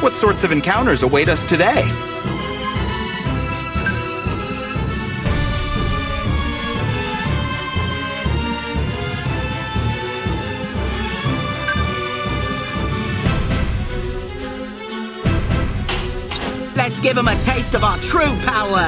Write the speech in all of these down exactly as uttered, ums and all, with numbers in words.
What sorts of encounters await us today? Let's give them a taste of our true power!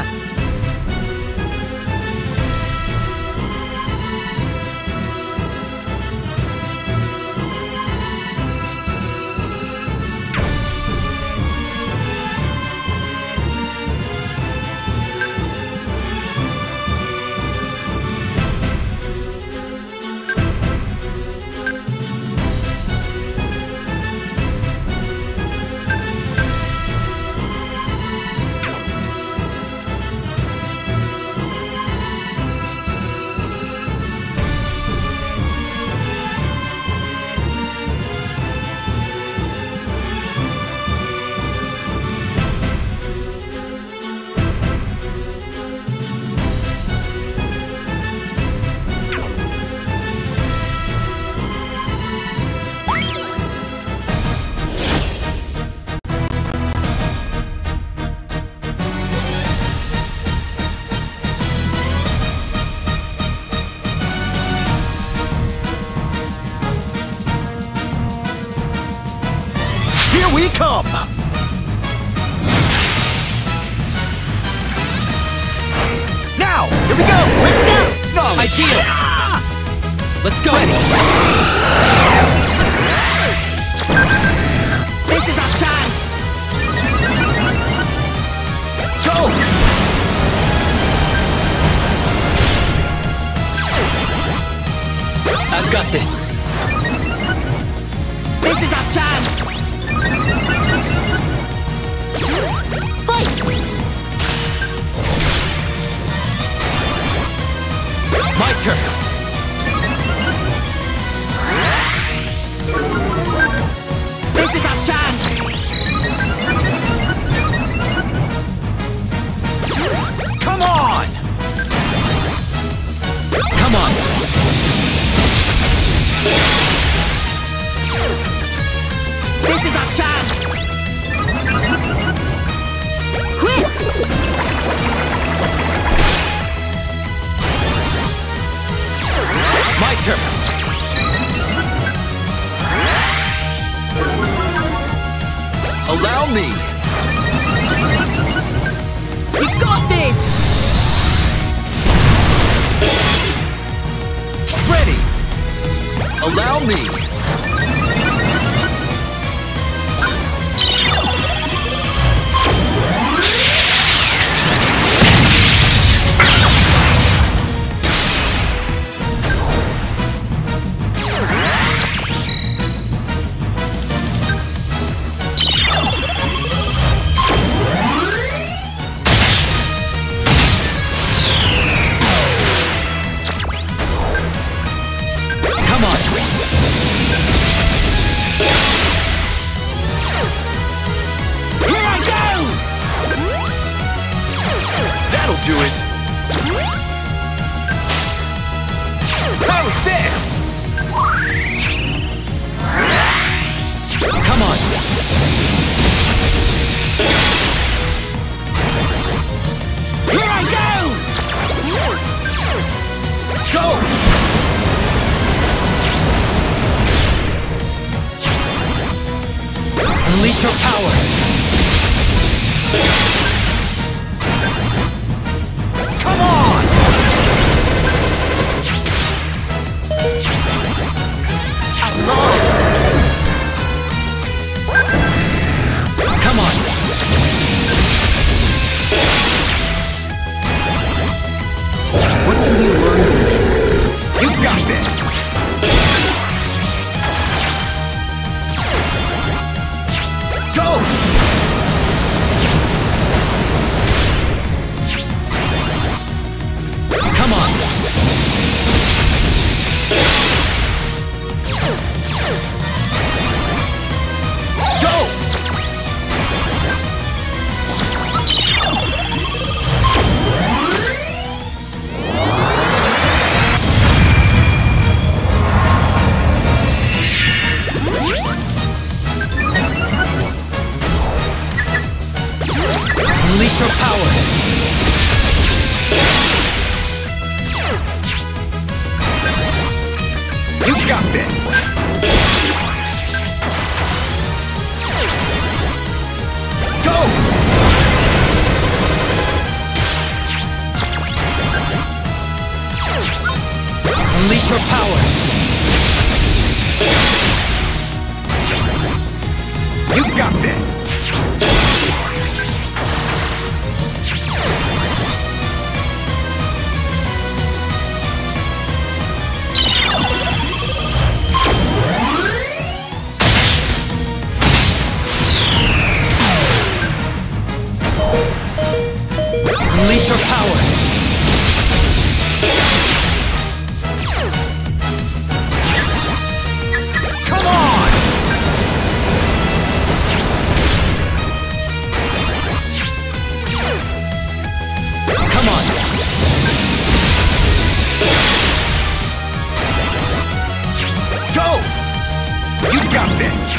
Here we come! Now, here we go! Let's go! Knowledge. Ideal! Let's go! Ready! This is our chance! Go! I've got this! This is our chance! Fight! My turn! This is our chance! Come on! Come on! This is our chance! Quick! My turn! Allow me! We got this! Ready! Allow me! Come on! Here I go! That'll do it! How's this? Come on! Here I go! Let's go! Unleash your power! Come on! At last! Come on! What can we learn from this? You got this! Go! Come on! You got this! Go! Unleash your power! You got this! Unleash your power! Come on! Come on! Go! You got this!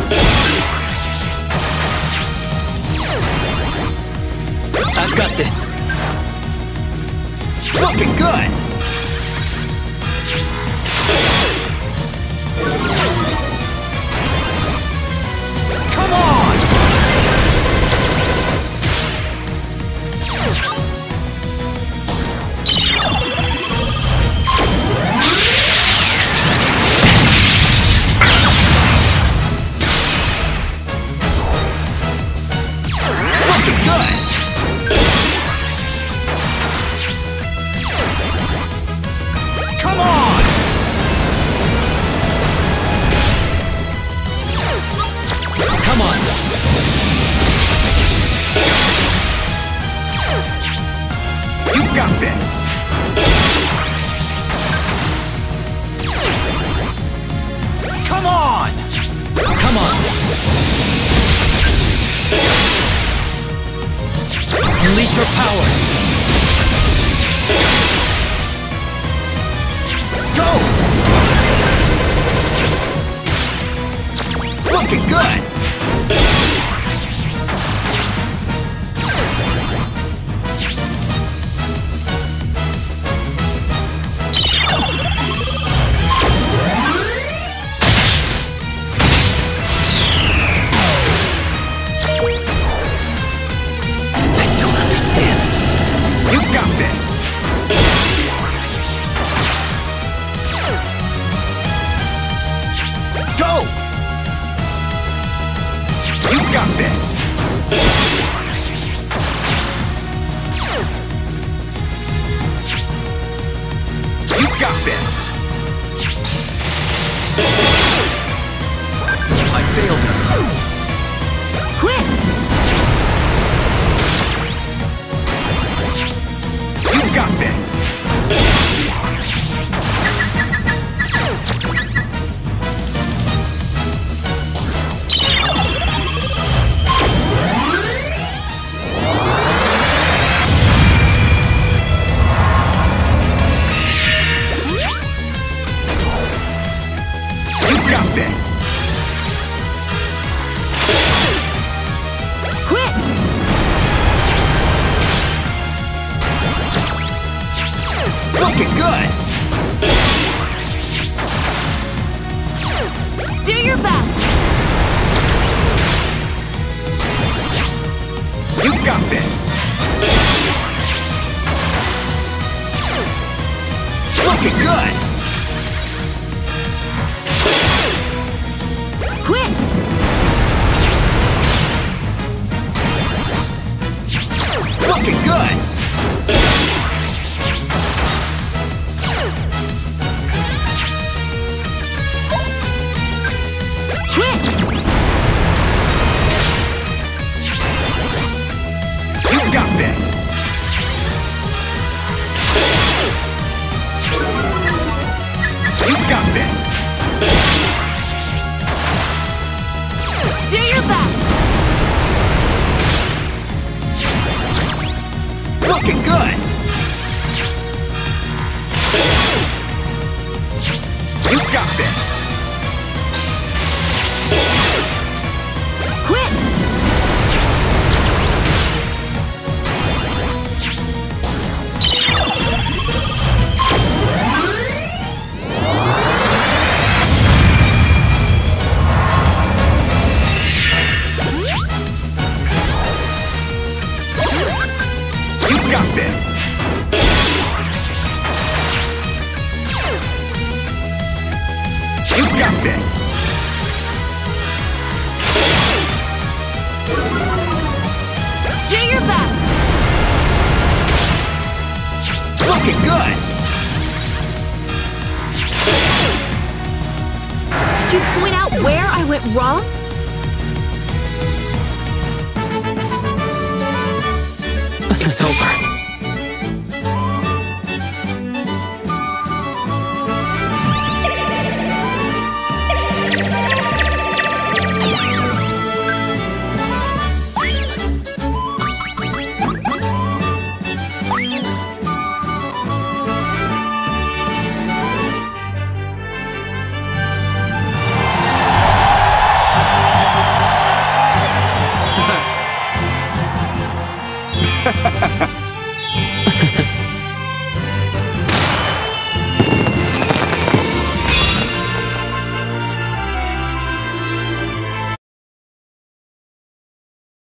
I've got this! Looking good! Come on! Looking good! Come on! Come on! You got this! Come on! Come on! Unleash your power! Go! Looking good! I don't understand. You got this! Go! You got this! You got this! I failed us! Quit! You got this! You got this! Quit! Looking good! Do your best! You got this! Looking good! Quit! Looking good! Quit! You got this! You got this! Do your best! Looking good! You got this! Quit! You got this! Do your best! Looking good! Did you point out where I went wrong? It's over.